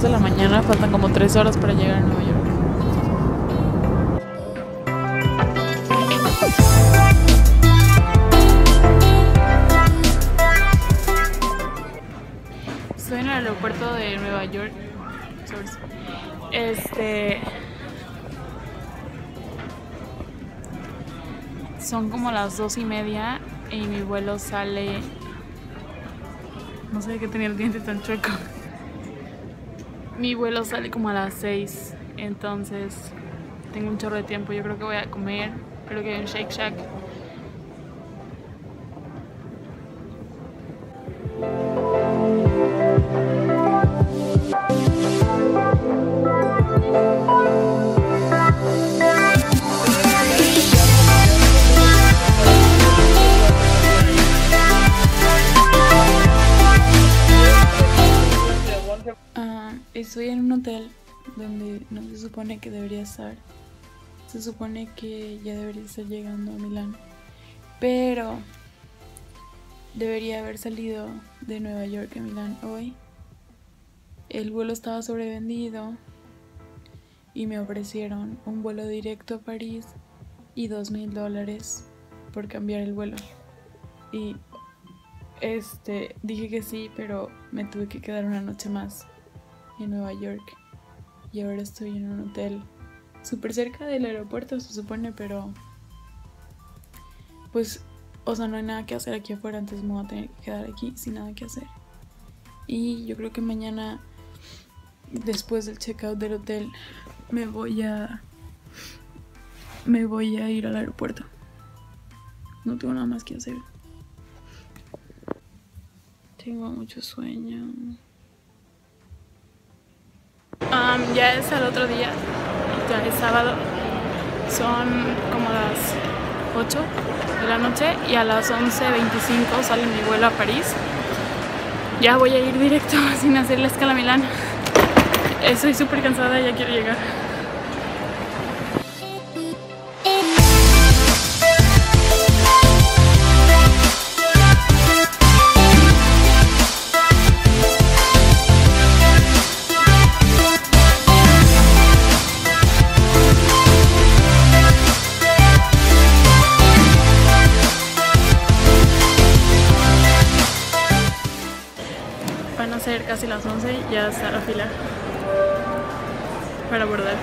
de la mañana, faltan como 3 horas para llegar a Nueva York. Estoy en el aeropuerto de Nueva York. Son como las 2:30 y mi vuelo sale... No sé qué tenía el diente tan chueco. Mi vuelo sale como a las 6, entonces tengo un chorro de tiempo. Yo creo que voy a comer, creo que hay un Shake Shack. Estoy en un hotel donde no se supone que debería estar. Se supone que ya debería estar llegando a Milán, pero debería haber salido de Nueva York a Milán hoy. El vuelo estaba sobrevendido y me ofrecieron un vuelo directo a París y $2,000 por cambiar el vuelo. Y dije que sí, pero me tuve que quedar una noche más en Nueva York y ahora estoy en un hotel súper cerca del aeropuerto, se supone, pero pues, o sea, no hay nada que hacer aquí afuera, entonces me voy a tener que quedar aquí sin nada que hacer. Y yo creo que mañana, después del checkout del hotel, me voy a ir al aeropuerto. No tengo nada más que hacer. Tengo mucho sueño. Ya es el otro día, ya es sábado, son como las 8 de la noche y a las 11:25 sale mi vuelo a París. Ya voy a ir directo sin hacer la escala a Milán. Estoy súper cansada, ya quiero llegar. Van a ser casi las 11 y ya está la fila para abordar.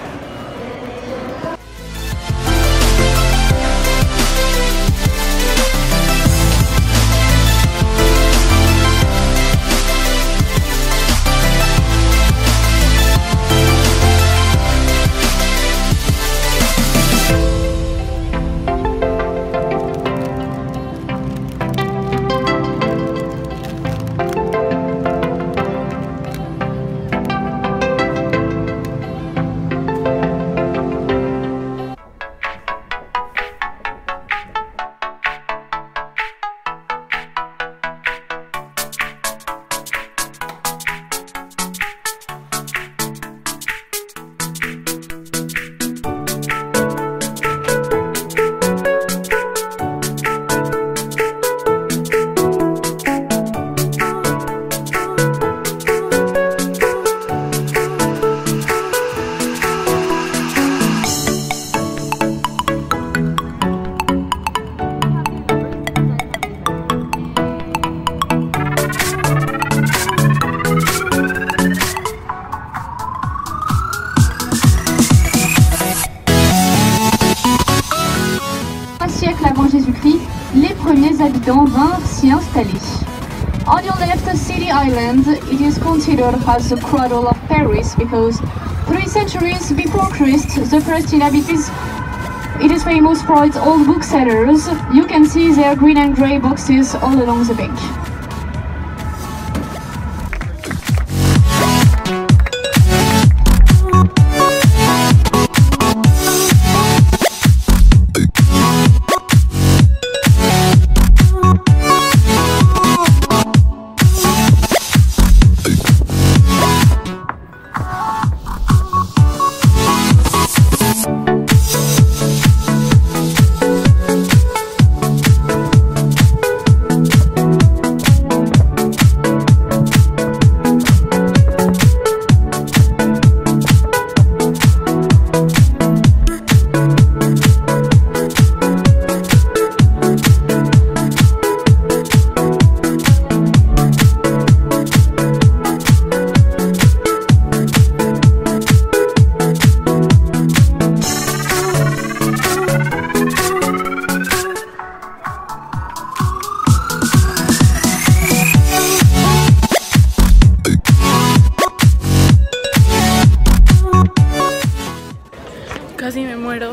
Siècle avant Jésus-Christ, les premiers habitants vinrent s'y installer. On your left, City Island, it is considered as the cradle of Paris because 3 centuries before Christ, the first inhabitants, it is famous for its old booksellers. You can see their green and grey boxes all along the bank.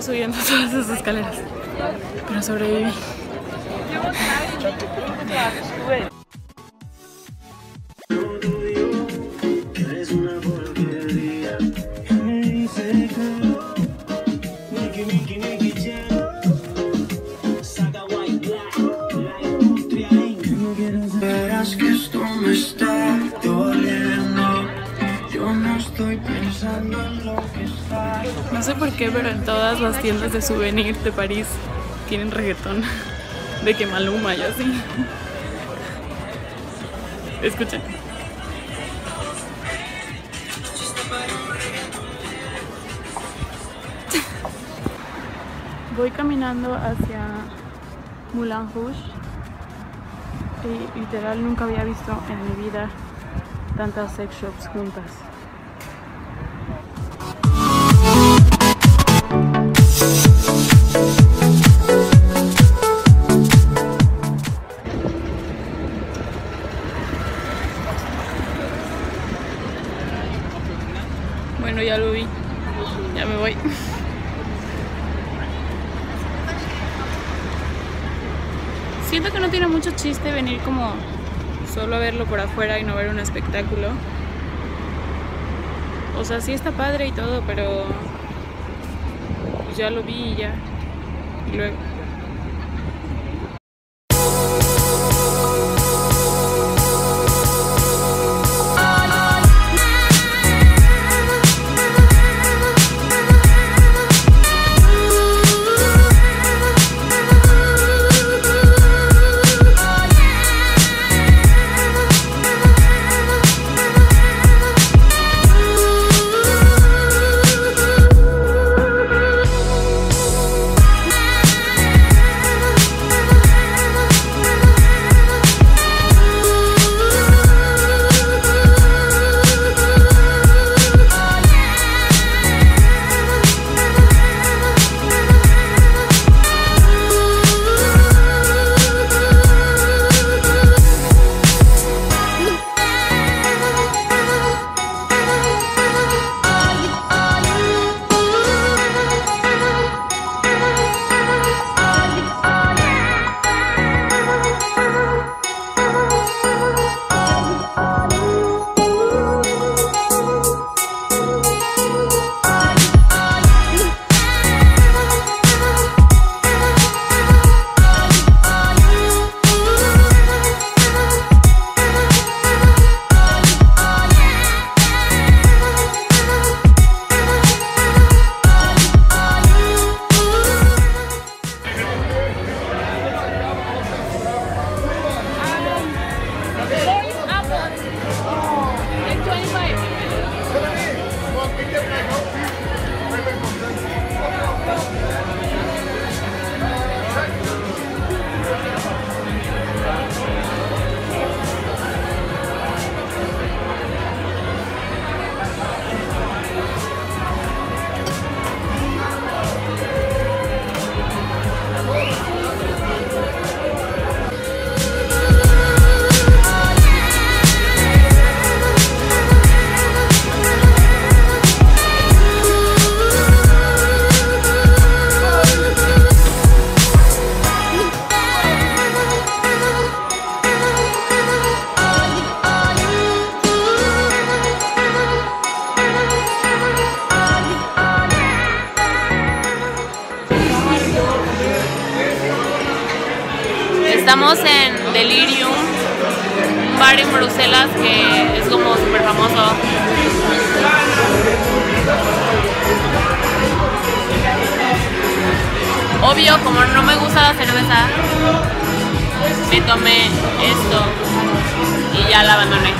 subiendo todas esas escaleras, pero sobreviví. No sé por qué, pero en todas las tiendas de souvenir de París tienen reggaetón de que Maluma y así. Escuchen. Voy caminando hacia Moulin Rouge y literal nunca había visto en mi vida tantas sex shops juntas. Bueno, ya lo vi, ya me voy. Siento que no tiene mucho chiste venir como solo a verlo por afuera y no ver un espectáculo. O sea, sí está padre y todo, pero pues ya lo vi y ya. Y luego. Estamos en Delirium, un bar en Bruselas que es como súper famoso. Obvio, como no me gusta la cerveza, me tomé esto y ya la abandoné.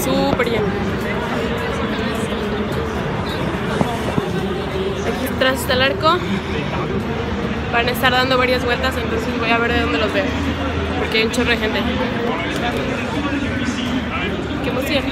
súper lleno. Aquí atrás está el arco. Van a estar dando varias vueltas, entonces voy a ver de dónde los veo, porque hay un chorro de gente. ¡Qué emoción!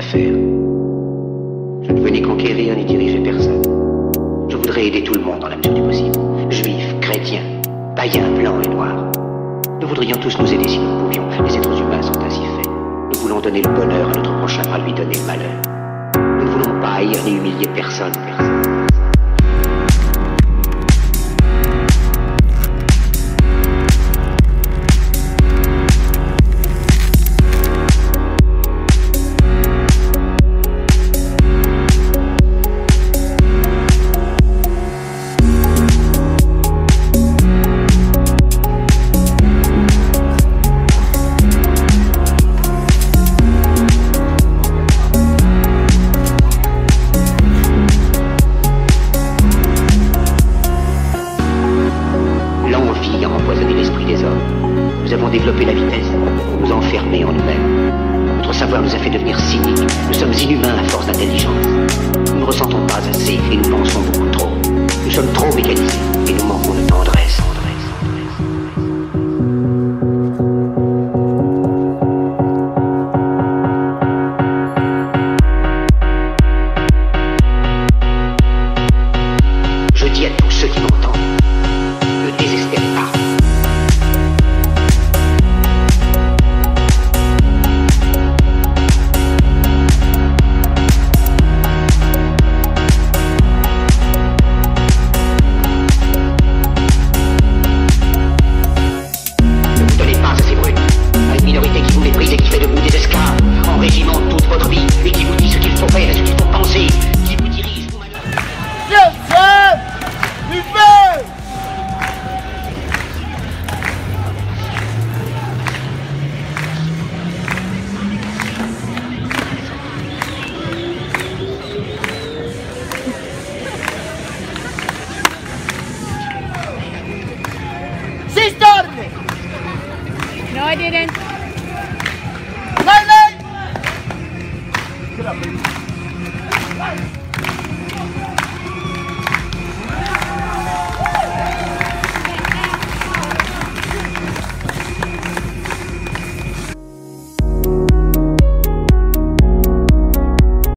faire. Je ne veux ni conquérir ni diriger personne. Je voudrais aider tout le monde dans la mesure du possible. Juifs, chrétiens, païens, blancs et noirs. Nous voudrions tous nous aider si nous pouvions. Les êtres humains sont ainsi faits. Nous voulons donner le bonheur à notre prochain, pas lui donner le malheur. Nous ne voulons pas haïr ni humilier personne. Nous avons développé la vitesse pour nous enfermer en nous-mêmes. Notre savoir nous a fait devenir cyniques. Nous sommes inhumains à force d'intelligence. Nous ne ressentons pas assez et nous pensons beaucoup trop. Nous sommes trop mécanisés et nous manquons de tendresse. Je dis à tous ceux qui m'entendent, ne désespérez pas. No, I didn't. Get up, baby.